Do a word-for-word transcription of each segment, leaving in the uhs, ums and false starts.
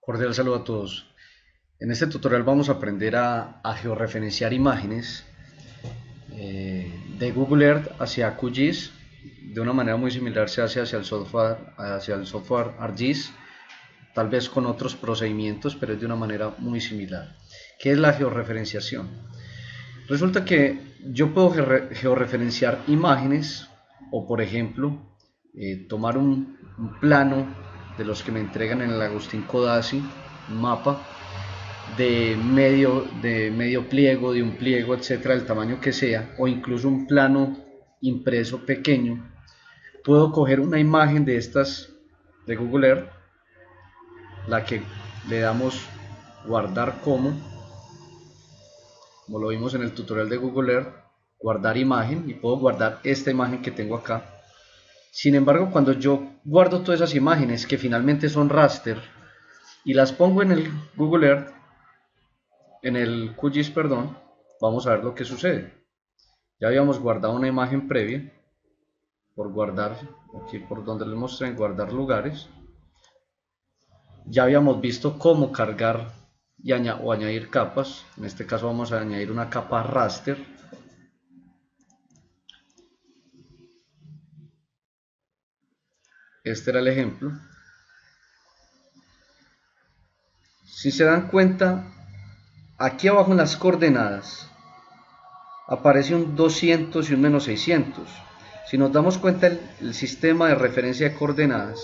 Cordial saludo a todos. En este tutorial vamos a aprender a, a georreferenciar imágenes eh, de Google Earth hacia Q G I S. De una manera muy similar se hace hacia el software, hacia el software ArcGIS, tal vez con otros procedimientos, pero es de una manera muy similar. ¿Qué es la georreferenciación? Resulta que yo puedo georreferenciar imágenes o, por ejemplo, eh, tomar un, un plano de los que me entregan en el Agustín Codazzi, un mapa de medio, de medio pliego, de un pliego, etcétera, del tamaño que sea, o incluso un plano impreso pequeño. Puedo coger una imagen de estas de Google Earth, la que le damos guardar como, como lo vimos en el tutorial de Google Earth, guardar imagen, y puedo guardar esta imagen que tengo acá. Sin embargo, cuando yo guardo todas esas imágenes que finalmente son raster y las pongo en el Google Earth, en el Q G I S, perdón, vamos a ver lo que sucede. Ya habíamos guardado una imagen previa, por guardar, aquí por donde les mostré, en guardar lugares. Ya habíamos visto cómo cargar y aña o añadir capas. En este caso vamos a añadir una capa raster. Este era el ejemplo. Si se dan cuenta, aquí abajo en las coordenadas aparece un doscientos y un menos seiscientos. Si nos damos cuenta, el, el sistema de referencia de coordenadas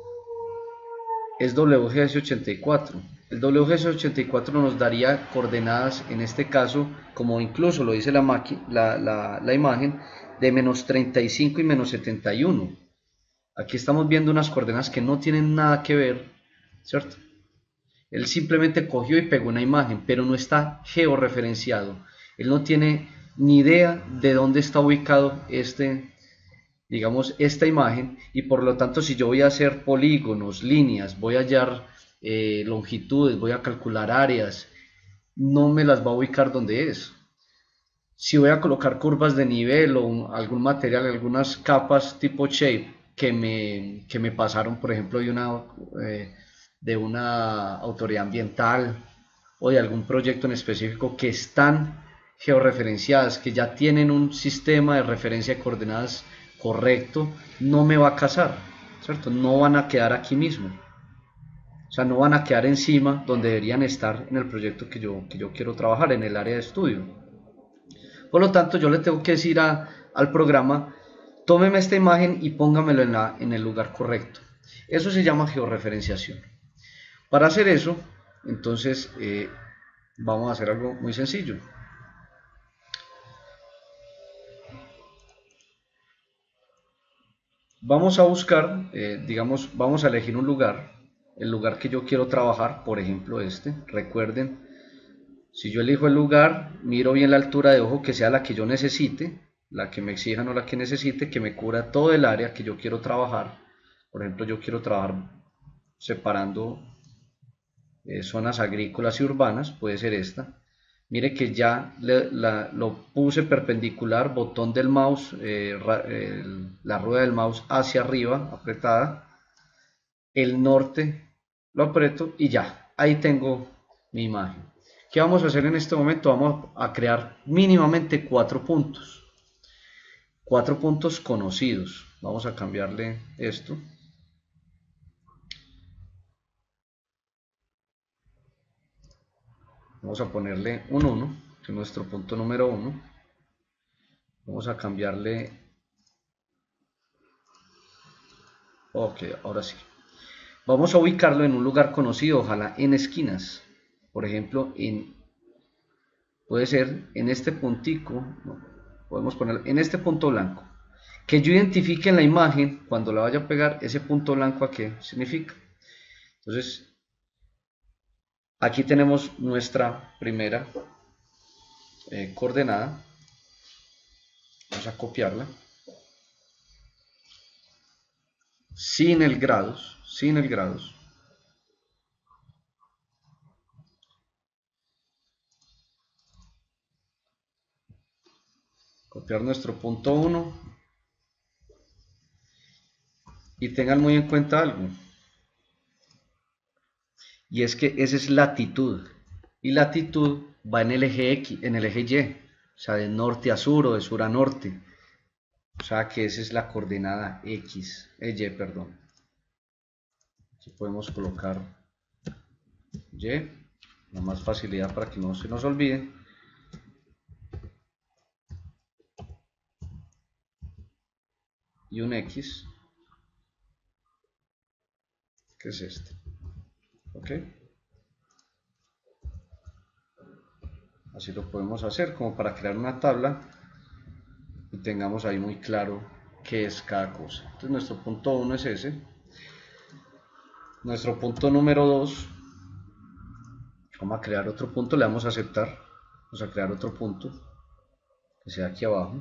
es W G S ochenta y cuatro. El W G S ochenta y cuatro nos daría coordenadas, en este caso, como incluso lo dice la, la, la, la imagen, de menos treinta y cinco y menos setenta y uno. Aquí estamos viendo unas coordenadas que no tienen nada que ver, ¿cierto? Él simplemente cogió y pegó una imagen, pero no está georreferenciado. Él no tiene ni idea de dónde está ubicado este, digamos, esta imagen, y por lo tanto, si yo voy a hacer polígonos, líneas, voy a hallar eh, longitudes, voy a calcular áreas, no me las va a ubicar donde es. Si voy a colocar curvas de nivel o un, algún material, algunas capas tipo shape que me, que me pasaron, por ejemplo, de una, eh, de una autoridad ambiental o de algún proyecto en específico que están georreferenciadas, que ya tienen un sistema de referencia de coordenadas correcto, no me va a casar, ¿cierto? No van a quedar aquí mismo. O sea, no van a quedar encima donde deberían estar en el proyecto que yo, que yo quiero trabajar, en el área de estudio. Por lo tanto, yo le tengo que decir a, al programa, tómeme esta imagen y póngamelo en, la, en el lugar correcto. Eso se llama georreferenciación. Para hacer eso, entonces, eh, vamos a hacer algo muy sencillo. Vamos a buscar, eh, digamos, vamos a elegir un lugar, el lugar que yo quiero trabajar, por ejemplo este. Recuerden, si yo elijo el lugar, miro bien la altura de ojo que sea la que yo necesite, la que me exijan o la que necesite, que me cubra todo el área que yo quiero trabajar. Por ejemplo, yo quiero trabajar separando eh, zonas agrícolas y urbanas, puede ser esta. Mire que ya le, la, lo puse perpendicular, botón del mouse, eh, ra, eh, la rueda del mouse hacia arriba, apretada, el norte lo aprieto y ya, ahí tengo mi imagen. ¿Qué vamos a hacer en este momento? Vamos a crear mínimamente cuatro puntos, cuatro puntos conocidos. Vamos a cambiarle esto. Vamos a ponerle un uno, que es nuestro punto número uno. Vamos a cambiarle. Ok, ahora sí. Vamos a ubicarlo en un lugar conocido, ojalá en esquinas. Por ejemplo, en, puede ser en este puntico, no, podemos poner en este punto blanco. Que yo identifique en la imagen, cuando la vaya a pegar, ese punto blanco a qué significa. Entonces, aquí tenemos nuestra primera eh, coordenada. Vamos a copiarla. Sin el grados, sin el grados. Copiar nuestro punto uno. Y tengan muy en cuenta algo. y es que esa es latitud, y latitud va en el eje X, en el eje Y, o sea, de norte a sur o de sur a norte, o sea que esa es la coordenada X, eh, Y, perdón. Aquí podemos colocar Y, la más facilidad para que no se nos olvide. Y un X, que es este. ¿Ok? Así lo podemos hacer como para crear una tabla y tengamos ahí muy claro qué es cada cosa. Entonces nuestro punto uno es ese. Nuestro punto número dos, vamos a crear otro punto, le damos a aceptar. Vamos a crear otro punto que sea aquí abajo,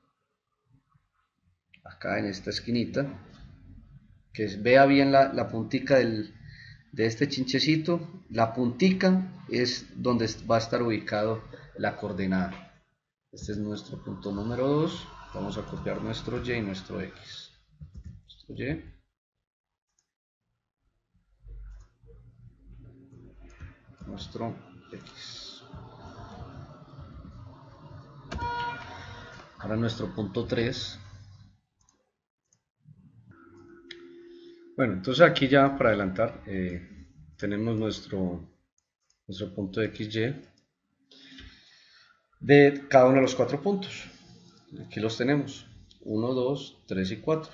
acá en esta esquinita, que vea bien la, la puntica del, de este chinchecito. La puntica es donde va a estar ubicado la coordenada. Este es nuestro punto número dos. Vamos a copiar nuestro Y y nuestro X. Nuestro Y. Nuestro X. Ahora nuestro punto tres. Bueno, entonces aquí ya para adelantar eh, tenemos nuestro, nuestro punto X Y de cada uno de los cuatro puntos. Aquí los tenemos. uno, dos, tres y cuatro.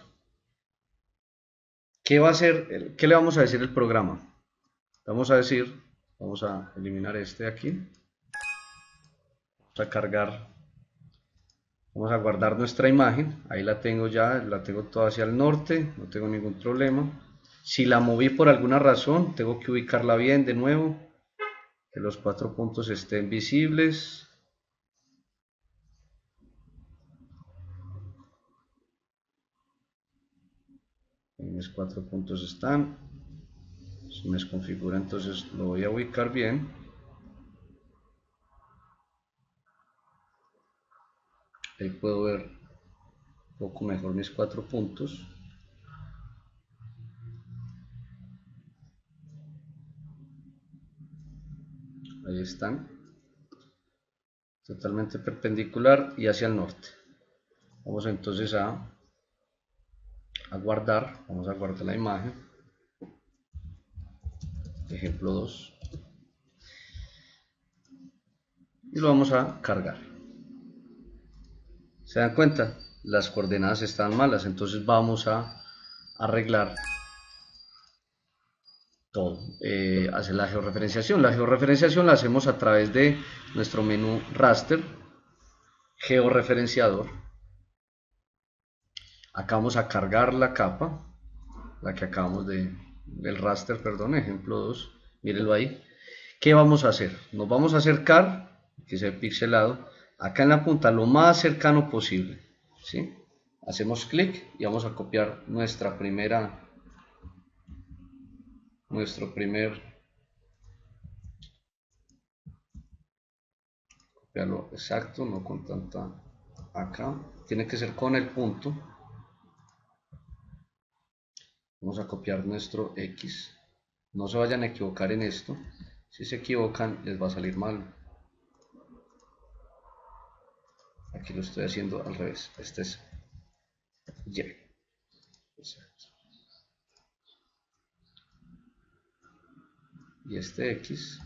¿Qué va a hacer? ¿Qué le vamos a decir al programa? Vamos a decir, vamos a eliminar este de aquí. Vamos a cargar, vamos a guardar nuestra imagen. Ahí la tengo ya, la tengo toda hacia el norte, no tengo ningún problema. Si la moví por alguna razón, tengo que ubicarla bien de nuevo, que los cuatro puntos estén visibles. Mis cuatro puntos están. Se me desconfigura, entonces lo voy a ubicar bien. Ahí puedo ver un poco mejor mis cuatro puntos. Ahí están. Totalmente perpendicular y hacia el norte. Vamos entonces a, a guardar. Vamos a guardar la imagen. Ejemplo dos. Y lo vamos a cargar. ¿Se dan cuenta? Las coordenadas están malas, entonces vamos a arreglar todo. Eh, hacer la georreferenciación. La georreferenciación la hacemos a través de nuestro menú raster, georreferenciador. Acá vamos a cargar la capa, la que acabamos de, del raster, perdón, ejemplo dos. Mírenlo ahí. ¿Qué vamos a hacer? Nos vamos a acercar, que sea pixelado, acá en la punta lo más cercano posible, ¿sí? Hacemos clic y vamos a copiar nuestra primera, nuestro primer, copiarlo exacto, no con tanta, acá, tiene que ser con el punto. Vamos a copiar nuestro X. No se vayan a equivocar en esto. Si se equivocan, les va a salir mal. Aquí lo estoy haciendo al revés. Este es Y. Exacto. Y este X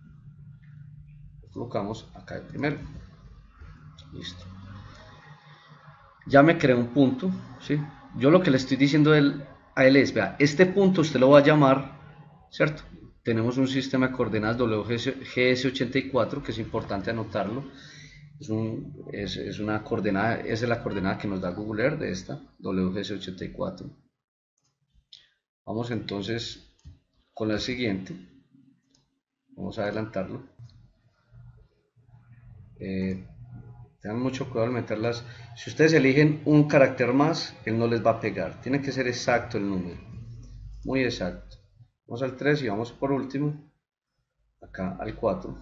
lo colocamos acá de primero. Listo. Ya me creé un punto, ¿sí? Yo lo que le estoy diciendo a él, a él es, vea, este punto usted lo va a llamar, ¿cierto? Tenemos un sistema de coordenadas W G S ochenta y cuatro, que es importante anotarlo. Es, un, es, es una coordenada, esa es la coordenada que nos da Google Earth de esta, W G S ochenta y cuatro. Vamos entonces con la siguiente. Vamos a adelantarlo. Eh, tengan mucho cuidado al meterlas. Si ustedes eligen un carácter más, él no les va a pegar. Tiene que ser exacto el número. Muy exacto. Vamos al tres y vamos por último. Acá al cuatro.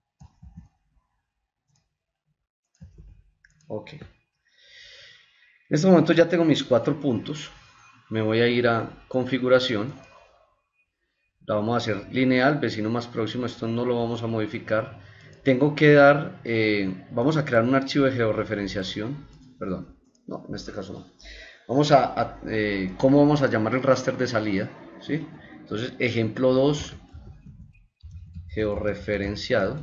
Ok. En este momento ya tengo mis cuatro puntos. Me voy a ir a configuración. La vamos a hacer lineal, vecino más próximo. Esto no lo vamos a modificar. Tengo que dar, eh, vamos a crear un archivo de georreferenciación. Perdón, no, en este caso no. Vamos a, a eh, ¿cómo vamos a llamar el raster de salida? ¿Sí? Entonces, ejemplo dos, georreferenciado.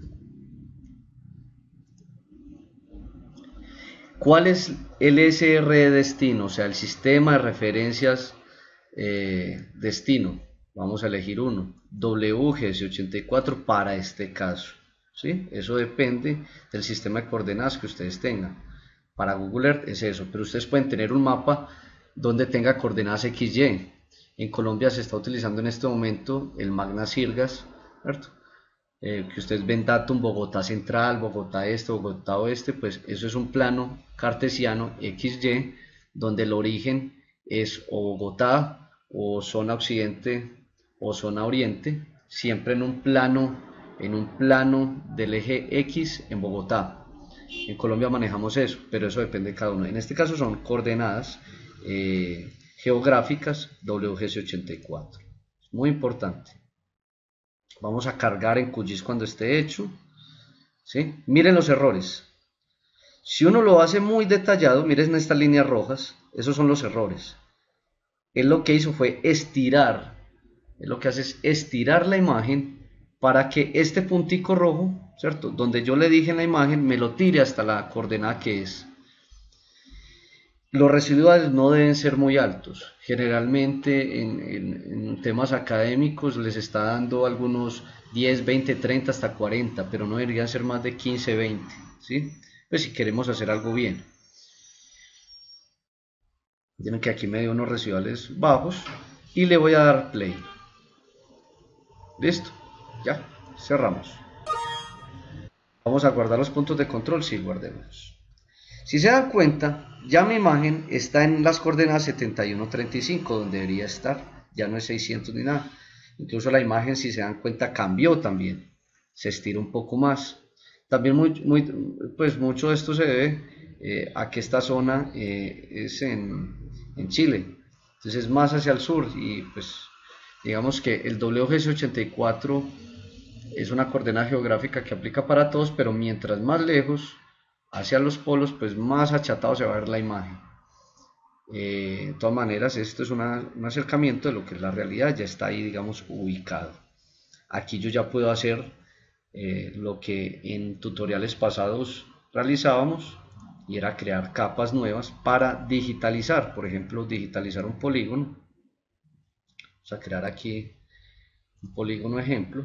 ¿Cuál es el S R de destino? O sea, el sistema de referencias eh, destino. Vamos a elegir uno. W G S ochenta y cuatro para este caso. ¿Sí? Eso depende del sistema de coordenadas que ustedes tengan. Para Google Earth es eso, pero ustedes pueden tener un mapa donde tenga coordenadas equis y. En Colombia se está utilizando en este momento el Magna Sirgas, ¿cierto? Eh, que ustedes ven datum Bogotá Central, Bogotá Este, Bogotá Oeste, pues eso es un plano cartesiano equis y, donde el origen es o Bogotá, o zona occidente, o zona oriente, siempre en un plano, en un plano del eje X en Bogotá. En Colombia manejamos eso, pero eso depende de cada uno. En este caso son coordenadas eh, geográficas W G S ochenta y cuatro. Muy importante. Vamos a cargar en Q G I S cuando esté hecho. ¿Sí? Miren los errores. Si uno lo hace muy detallado, miren estas líneas rojas, esos son los errores. Él lo que hizo fue estirar. Él lo que hace es estirar la imagen para que este puntico rojo, ¿cierto? Donde yo le dije en la imagen, me lo tire hasta la coordenada que es. Los residuales no deben ser muy altos. Generalmente en, en, en temas académicos les está dando algunos diez, veinte, treinta hasta cuarenta, pero no deberían ser más de quince, veinte, ¿sí? Pues si queremos hacer algo bien. Tienen que aquí me dio unos residuales bajos y le voy a dar play. Listo, ya, cerramos. Vamos a guardar los puntos de control, sí, guardemos. Si se dan cuenta, ya mi imagen está en las coordenadas setenta y uno, treinta y cinco, donde debería estar, ya no es seiscientos ni nada. Incluso la imagen, si se dan cuenta, cambió también, se estira un poco más. También muy, muy, pues mucho de esto se debe eh, a que esta zona eh, es en, en Chile, entonces es más hacia el sur y pues digamos que el W G S ochenta y cuatro es una coordenada geográfica que aplica para todos, pero mientras más lejos hacia los polos, pues más achatado se va a ver la imagen. Eh, de todas maneras, esto es una, un acercamiento de lo que es la realidad, ya está ahí, digamos, ubicado. Aquí yo ya puedo hacer eh, lo que en tutoriales pasados realizábamos, y era crear capas nuevas para digitalizar, por ejemplo, digitalizar un polígono. Vamos a crear aquí un polígono ejemplo.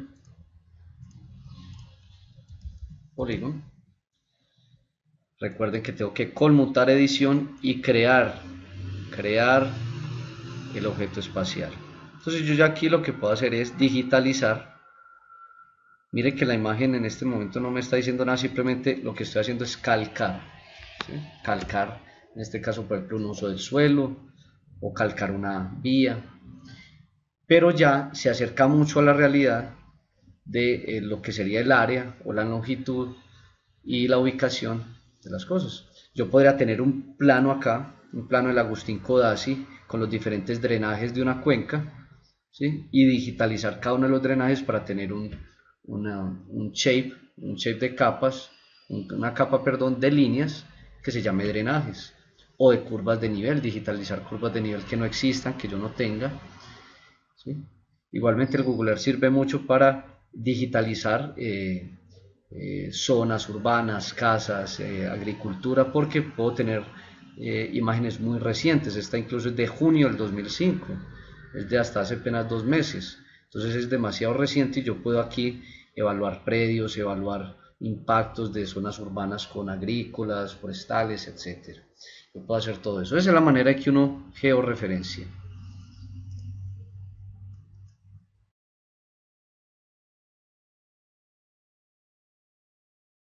Polígono. Recuerden que tengo que conmutar edición y crear, crear el objeto espacial. Entonces yo ya aquí lo que puedo hacer es digitalizar. Miren que la imagen en este momento no me está diciendo nada, simplemente lo que estoy haciendo es calcar. ¿Sí? Calcar, en este caso por ejemplo un uso del suelo o calcar una vía. Pero ya se acerca mucho a la realidad de eh, lo que sería el área o la longitud y la ubicación de las cosas. Yo podría tener un plano acá, un plano del Agustín Codazzi con los diferentes drenajes de una cuenca, ¿sí? Y digitalizar cada uno de los drenajes para tener un, una, un shape, un shape de capas, una capa, perdón, de líneas que se llame drenajes, o de curvas de nivel, digitalizar curvas de nivel que no existan, que yo no tenga, ¿sí? Igualmente el Google Earth sirve mucho para digitalizar eh, eh, zonas urbanas, casas, eh, agricultura, porque puedo tener eh, imágenes muy recientes. Esta incluso es de junio del dos mil cinco, es de hasta hace apenas dos meses, entonces es demasiado reciente y yo puedo aquí evaluar predios, evaluar impactos de zonas urbanas con agrícolas, forestales, etcétera. Yo puedo hacer todo eso. Esa es la manera en que uno georreferencia.